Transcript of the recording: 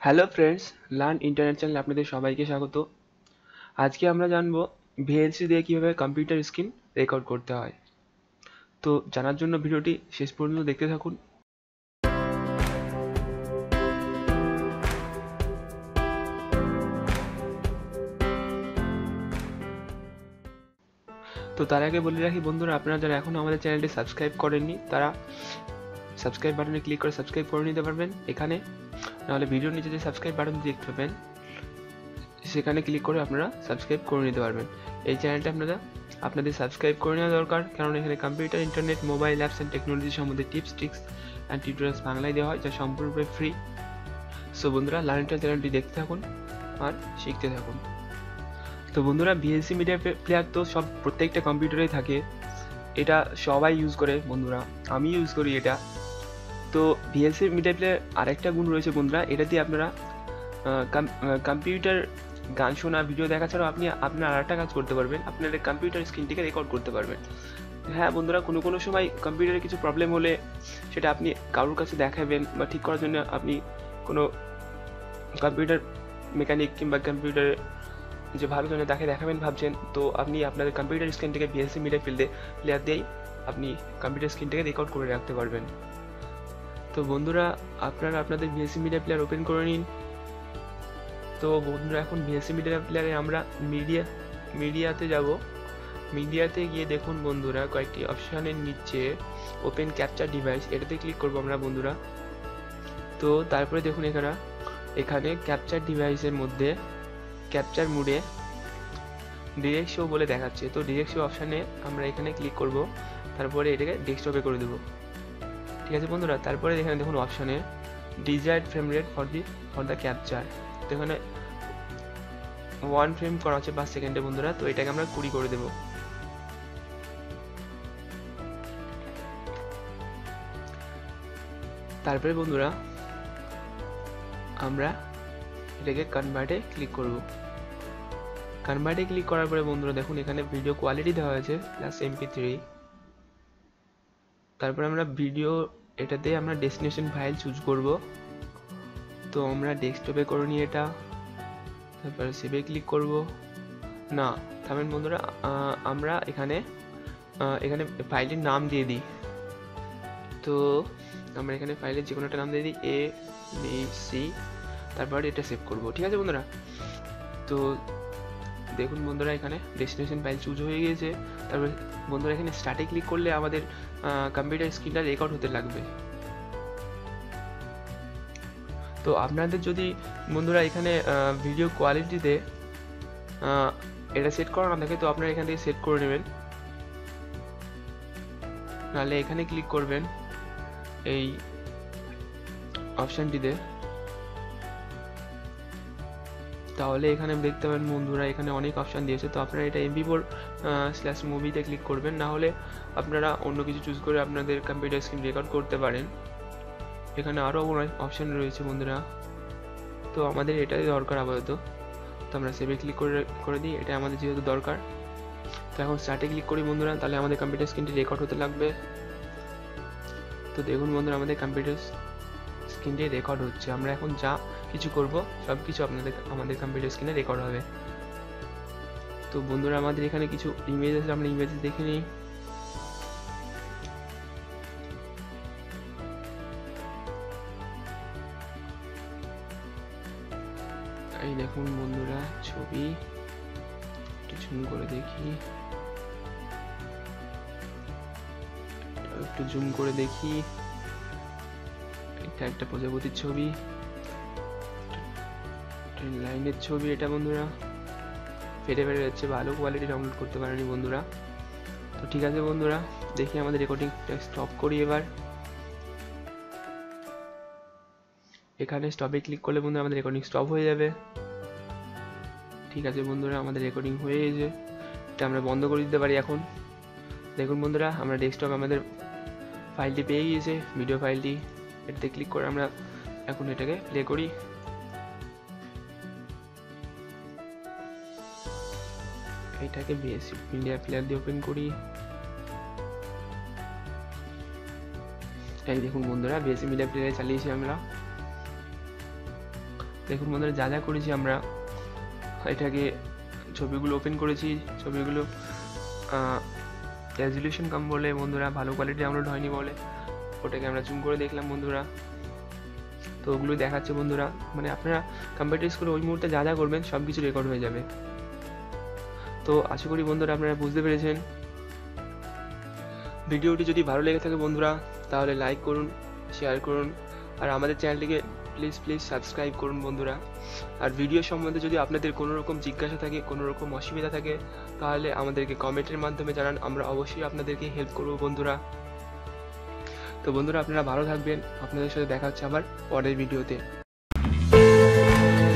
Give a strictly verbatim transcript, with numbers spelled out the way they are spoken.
Hello friends, learn internet চ্যানেলে আপনাদের সবাইকে স্বাগত। আজকে আমরা জানবো ভিএলসি দিয়ে কীভাবে কম্পিউটার স্ক্রিন রেকর্ড করতে হয়। তো জানার জন্য ভিডিওটি শেষ পর্যন্ত দেখতে থাকুন। তো তার আগে বলে রাখি বন্ধুরা, আপনারা যারা এখনও আমাদের চ্যানেলটি সাবস্ক্রাইব করেননি তারা সাবস্ক্রাইব বাটনে ক্লিক করে সাবস্ক্রাইব করে নিতে পারবেন এখানে, নাহলে ভিডিওর নিচে যে সাবস্ক্রাইব বাটন দেখতে পাবেন সেখানে ক্লিক করে আপনারা সাবস্ক্রাইব করে নিতে পারবেন। এই চ্যানেলটা আপনারা আপনাদের সাবস্ক্রাইব করে নেওয়া দরকার, কারণ এখানে computer, internet, mobile apps and technology সম্বন্ধে টিপস, ট্রিক্স অ্যান্ড টিউটোরিয়ালস বাংলায় দেওয়া হয়, যা সম্পূর্ণরূপে ফ্রি। সো বন্ধুরা, লার্ন চ্যানেলটি দেখতে থাকুন আর শিখতে থাকুন। তো বন্ধুরা, ভিএলসি মিডিয়া প্লেয়ার তো সব প্রত্যেকটা কম্পিউটারেই থাকে, এটা সবাই ইউজ করে বন্ধুরা, আমি ইউজ করি এটা। তো ভিএলসি মিডিয়া প্লেয়ার আরেকটা গুণ রয়েছে বন্ধুরা, এটা দিয়ে আপনারা কম্পিউটার গান শোনা, ভিডিও দেখা ছাড়াও আপনি আপনার আর একটা কাজ করতে পারবেন, আপনার কম্পিউটার স্ক্রিনটিকে রেকর্ড করতে পারবেন। হ্যাঁ বন্ধুরা, কোনো কোনো সময় কম্পিউটারে কিছু প্রবলেম হলে সেটা আপনি কারোর কাছে দেখাবেন বা ঠিক করার জন্য আপনি কোনো কম্পিউটার মেকানিক কিংবা কম্পিউটার যে ভালো জন্য তাকে দেখাবেন ভাবছেন, তো আপনি আপনাদের কম্পিউটার স্ক্রিনটিকে ভিএলসি মিডিয়া ফিল্ডে প্লেয়ার দিয়েই আপনি কম্পিউটার স্ক্রিনটিকে রেকর্ড করে রাখতে পারবেন। তো বন্ধুরা, আপনারা আপনাদের ভিএলসি মিডিয়া প্লেয়ার ওপেন করে নিন। তো বন্ধুরা, এখন ভিএলসি মিডিয়া প্লেয়ারে আমরা মিডিয়া মিডিয়াতে যাব। মিডিয়াতে গিয়ে দেখুন বন্ধুরা, কয়েকটি অপশানের নিচে ওপেন ক্যাপচার ডিভাইস, এটাতে ক্লিক করবো আমরা বন্ধুরা। তো তারপরে দেখুন এখানে এখানে ক্যাপচার ডিভাইসের মধ্যে ক্যাপচার মোডে ডিরেক্ট শো বলে দেখাচ্ছে। তো ডিরেক্ট শো অপশানে আমরা এখানে ক্লিক করব, তারপরে এটাকে ডেস্কটপে করে দেবো। ঠিক আছে বন্ধুরা, তারপরে এখানে দেখুন অপশানে desired frame rate for the for the capture, তো এখানে ওয়ান ফ্রেম করা হচ্ছে পাঁচ সেকেন্ডে বন্ধুরা, তো এটাকে আমরা কুড়ি করে দেব। তারপরে বন্ধুরা আমরা এটাকে কনভার্টে ক্লিক করব। কনভার্টে ক্লিক করার পরে বন্ধুরা দেখুন এখানে ভিডিও কোয়ালিটি দেওয়া হয়েছে প্লাস এমপি থ্রি। তারপরে আমরা ভিডিও এটাতে আমরা ডেস্টিনেশন ফাইল চুজ করব, তো আমরা ডেস্কটপে করে নিই এটা, তারপরে সেভে ক্লিক করব। না থামেন বন্ধুরা, আমরা এখানে এখানে ফাইলের নাম দিয়ে দিই। তো আমরা এখানে ফাইলের যে কোনো একটা নাম দিয়ে দিই, এ বি সি, তারপরে এটা সেভ করব। ঠিক আছে বন্ধুরা, তো দেখুন বন্ধুরা এখানে ডেস্টিনেশন ফাইল চুজ হয়ে গিয়েছে। তারপরে বন্ধুরা এখানে স্টার্টে ক্লিক করলে আমাদের কম্পিউটার স্ক্রিনটা রেকর্ড হতে লাগবে। তো আপনাদের যদি বন্ধুরা এখানে ভিডিও কোয়ালিটিতে এটা সেট করা না থাকে, তো আপনারা এখান থেকে সেট করে নেবেন, নাহলে এখানে ক্লিক করবেন এই অপশানটিতে, তাহলে এখানে দেখতে পাবেন বন্ধুরা এখানে অনেক অপশান দিয়েছে। তো আপনারা এটা এমপি ফোর স্ল্যাশ মুভিতে ক্লিক করবেন, না হলে আপনারা অন্য কিছু চুজ করে আপনাদের কম্পিউটার স্ক্রিন রেকর্ড করতে পারেন। এখানে আরও অনেক অপশান রয়েছে বন্ধুরা, তো আমাদের এটাই দরকার আপাতত, তো আমরা সেভে ক্লিক করে করে দিই, এটা আমাদের যেহেতু দরকার। তো এখন স্টার্টে ক্লিক করি বন্ধুরা, তাহলে আমাদের কম্পিউটার স্ক্রিনটি রেকর্ড হতে লাগবে। তো দেখুন বন্ধুরা আমাদের কম্পিউটার স্ক্রিনটি রেকর্ড হচ্ছে। আমরা এখন যা কিছু করব সব কিছু আপনাদের আমাদের কম্পিউটার স্ক্রিনে রেকর্ড হবে। তো বন্ধুরা আমাদের এখানে কিছু ইমেজ আছে, আমরা ইমেজ দেখে নিই। এই দেখুন বন্ধুরা ছবি, একটু জুম করে দেখি, একটু জুম করে দেখি, এটা একটা প্রজাপতির ছবি, ট্রেন লাইনের ছবি এটা বন্ধুরা, ফেটে ফেটে যাচ্ছে, ভালো কোয়ালিটি ডাউনলোড করতে পারেনি বন্ধুরা। তো ঠিক আছে বন্ধুরা, দেখি আমাদের রেকর্ডিংটা স্টপ করি এবার। এখানে স্টপে ক্লিক করলে বন্ধুরা আমাদের রেকর্ডিং স্টপ হয়ে যাবে। ঠিক আছে বন্ধুরা, আমাদের রেকর্ডিং হয়ে গেছে, এটা আমরা বন্ধ করে দিতে পারি এখন। দেখুন বন্ধুরা আমরা ডেস্কটপে আমাদের ফাইলটি পেয়ে গিয়েছে, ভিডিও ফাইলটি, এটাতে ক্লিক করে আমরা এখন এটাকে প্লে করি। এটাকে ভিএলসি মিডিয়া প্লেয়ার দিয়ে ওপেন করি। এই দেখুন বন্ধুরা ভিএলসি মিডিয়া প্লেয়ারে চালিয়েছি আমরা। দেখুন বন্ধুরা যা যা করেছি আমরা, এটাকে ছবিগুলো ওপেন করেছি, ছবিগুলো রেজলিউশন কম বলে বন্ধুরা, ভালো কোয়ালিটি ডাউনলোড হয়নি বলে ওটাকে আমরা জুম করে দেখলাম বন্ধুরা। তো ওগুলো দেখাচ্ছে বন্ধুরা, মানে আপনারা কম্পিউটার স্কুলে ওই মুহূর্তে যা যা করবেন সব কিছু রেকর্ড হয়ে যাবে। তো আশা করি বন্ধুরা আপনারা বুঝতে পেরেছেন। ভিডিওটি যদি ভালো লেগে থাকে বন্ধুরা তাহলে লাইক করুন, শেয়ার করুন, আর আমাদের চ্যানেলটিকে প্লিজ প্লিজ সাবস্ক্রাইব করুন বন্ধুরা। আর ভিডিও সম্বন্ধে যদি আপনাদের কোনো রকম জিজ্ঞাসা থাকে, কোনো রকম অসুবিধা থাকে, তাহলে আমাদেরকে কমেন্টের মাধ্যমে জানান, আমরা অবশ্যই আপনাদেরকে হেল্প করব বন্ধুরা। তো বন্ধুরা আপনারা ভালো থাকবেন, আপনাদের সাথে দেখা হচ্ছে আবার পরের ভিডিওতে।